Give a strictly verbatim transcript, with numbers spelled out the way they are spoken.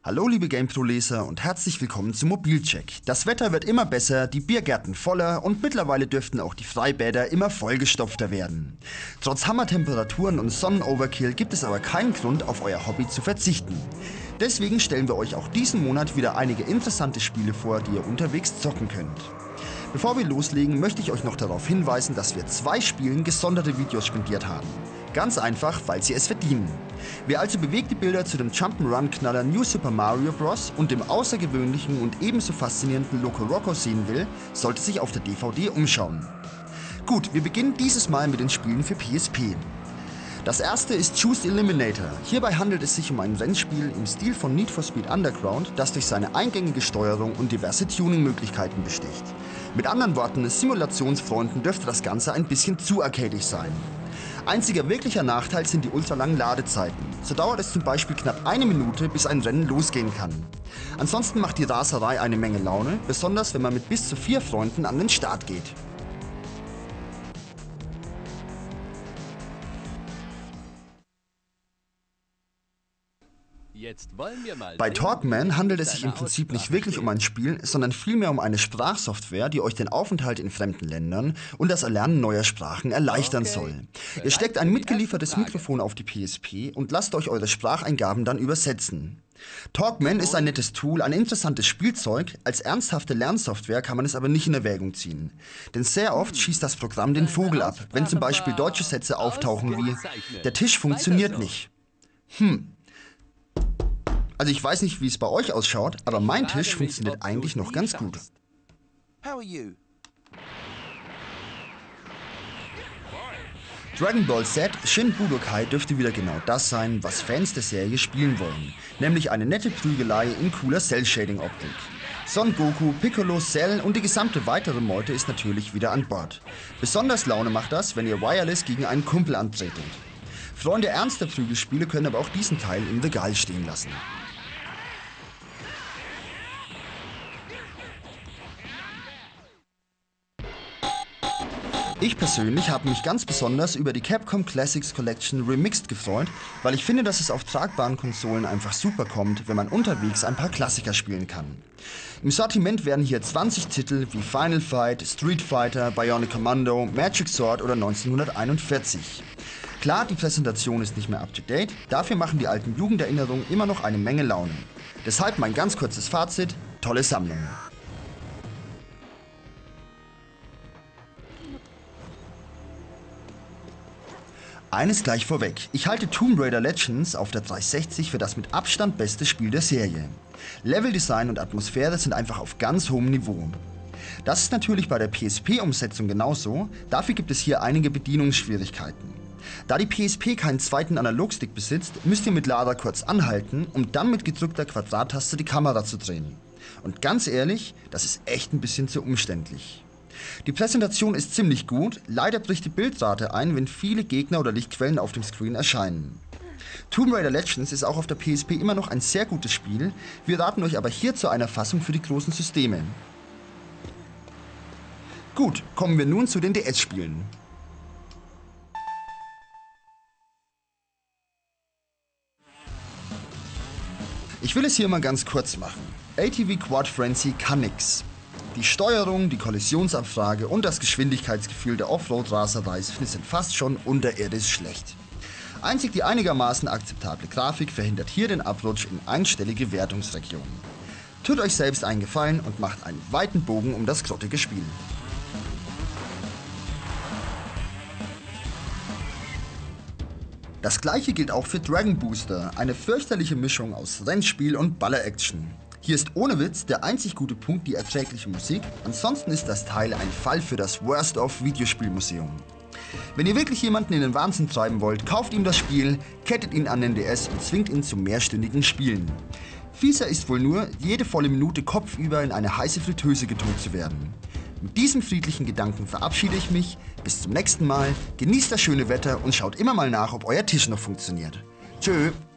Hallo liebe GamePro-Leser und herzlich willkommen zum Mobilcheck. Das Wetter wird immer besser, die Biergärten voller und mittlerweile dürften auch die Freibäder immer vollgestopfter werden. Trotz Hammertemperaturen und Sonnenoverkill gibt es aber keinen Grund, auf euer Hobby zu verzichten. Deswegen stellen wir euch auch diesen Monat wieder einige interessante Spiele vor, die ihr unterwegs zocken könnt. Bevor wir loslegen, möchte ich euch noch darauf hinweisen, dass wir zwei Spielen gesonderte Videos spendiert haben. Ganz einfach, weil sie es verdienen. Wer also bewegte Bilder zu dem Jump'n'Run-Knaller New Super Mario Bros. Und dem außergewöhnlichen und ebenso faszinierenden Loco Roco sehen will, sollte sich auf der D V D umschauen. Gut, wir beginnen dieses Mal mit den Spielen für P S P. Das erste ist Choose Eliminator. Hierbei handelt es sich um ein Rennspiel im Stil von Need for Speed Underground, das durch seine eingängige Steuerung und diverse Tuning-Möglichkeiten besticht. Mit anderen Worten, Simulationsfreunden dürfte das Ganze ein bisschen zu arcadig sein. Einziger wirklicher Nachteil sind die ultralangen Ladezeiten. So dauert es zum Beispiel knapp eine Minute, bis ein Rennen losgehen kann. Ansonsten macht die Raserei eine Menge Laune, besonders wenn man mit bis zu vier Freunden an den Start geht. Jetzt wollen wir mal Bei sehen, Talkman handelt es wie sich im deine Prinzip nicht Aussprache wirklich um ein Spiel, sondern vielmehr um eine Sprachsoftware, die euch den Aufenthalt in fremden Ländern und das Erlernen neuer Sprachen erleichtern Okay. soll. Bereit Ihr steckt für ein die mitgeliefertes erste Frage. Mikrofon auf die P S P und lasst euch eure Spracheingaben dann übersetzen. Talkman ist ein nettes Tool, ein interessantes Spielzeug, als ernsthafte Lernsoftware kann man es aber nicht in Erwägung ziehen. Denn sehr oft schießt das Programm den Vogel ab, wenn zum Beispiel deutsche Sätze auftauchen wie „Der Tisch funktioniert nicht". Hm. Also ich weiß nicht, wie es bei euch ausschaut, aber mein Frage Tisch mich, funktioniert ob du eigentlich es noch nie ganz gut. schaffst. How are you? Dragon Ball Z Shin Budokai dürfte wieder genau das sein, was Fans der Serie spielen wollen. Nämlich eine nette Prügelei in cooler Cell-Shading-Optik. Son Goku, Piccolo, Cell und die gesamte weitere Meute ist natürlich wieder an Bord. Besonders Laune macht das, wenn ihr wireless gegen einen Kumpel antretet. Freunde ernster Prügelspiele können aber auch diesen Teil im Regal stehen lassen. Ich persönlich habe mich ganz besonders über die Capcom Classics Collection Remixed gefreut, weil ich finde, dass es auf tragbaren Konsolen einfach super kommt, wenn man unterwegs ein paar Klassiker spielen kann. Im Sortiment werden hier zwanzig Titel wie Final Fight, Street Fighter, Bionic Commando, Magic Sword oder neunzehnhunderteinundvierzig. Klar, die Präsentation ist nicht mehr up to date, dafür machen die alten Jugenderinnerungen immer noch eine Menge Laune. Deshalb mein ganz kurzes Fazit: tolle Sammlung. Eines gleich vorweg, ich halte Tomb Raider Legends auf der dreihundertsechzig für das mit Abstand beste Spiel der Serie. Leveldesign und Atmosphäre sind einfach auf ganz hohem Niveau. Das ist natürlich bei der P S P-Umsetzung genauso, dafür gibt es hier einige Bedienungsschwierigkeiten. Da die P S P keinen zweiten Analogstick besitzt, müsst ihr mit Lara kurz anhalten, um dann mit gedrückter Quadrattaste die Kamera zu drehen. Und ganz ehrlich, das ist echt ein bisschen zu umständlich. Die Präsentation ist ziemlich gut, leider bricht die Bildrate ein, wenn viele Gegner oder Lichtquellen auf dem Screen erscheinen. Tomb Raider Legends ist auch auf der P S P immer noch ein sehr gutes Spiel, wir raten euch aber hier zu einer Fassung für die großen Systeme. Gut, kommen wir nun zu den D S-Spielen. Ich will es hier mal ganz kurz machen. A T V Quad Frenzy kann nix. Die Steuerung, die Kollisionsabfrage und das Geschwindigkeitsgefühl der Offroad-Raserei sind fast schon unterirdisch schlecht. Einzig die einigermaßen akzeptable Grafik verhindert hier den Abrutsch in einstellige Wertungsregionen. Tut euch selbst einen Gefallen und macht einen weiten Bogen um das grottige Spiel. Das gleiche gilt auch für Dragon Booster, eine fürchterliche Mischung aus Rennspiel und Baller-Action. Hier ist ohne Witz der einzig gute Punkt die erträgliche Musik, ansonsten ist das Teil ein Fall für das Worst of Videospielmuseum. Wenn ihr wirklich jemanden in den Wahnsinn treiben wollt, kauft ihm das Spiel, kettet ihn an den D S und zwingt ihn zu mehrstündigen Spielen. Fieser ist wohl nur, jede volle Minute kopfüber in eine heiße Fritteuse getunkt zu werden. Mit diesem friedlichen Gedanken verabschiede ich mich, bis zum nächsten Mal, genießt das schöne Wetter und schaut immer mal nach, ob euer Tisch noch funktioniert. Tschö!